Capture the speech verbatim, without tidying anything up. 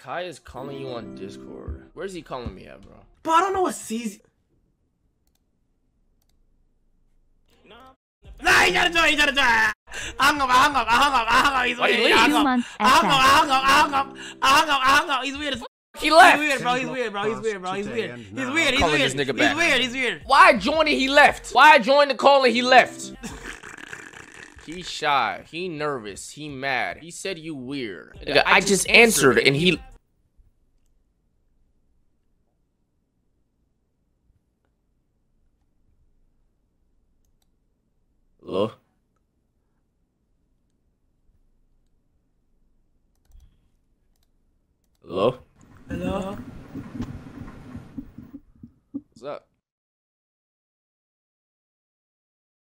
Kai is calling you on Discord. Where's he calling me at, bro? But I don't know what sees. Nah, he gotta join, he gotta join. I hung up, I hung up, I hung up, I hung up, he's weird. I hung up, I hung up, I hung up, I hung up, I hung up, I hung up, he's weird as f. He left. He's weird, bro, he's weird, bro, he's weird, bro, he's weird. He's weird, he's Calling weird, this nigga he's back. weird, he's weird. Why I joined it, he left. Why I joined the call and he left. He's shy, he nervous, he mad. He said you weird. Nigga, I just answered and he... Hello? Hello? Hello?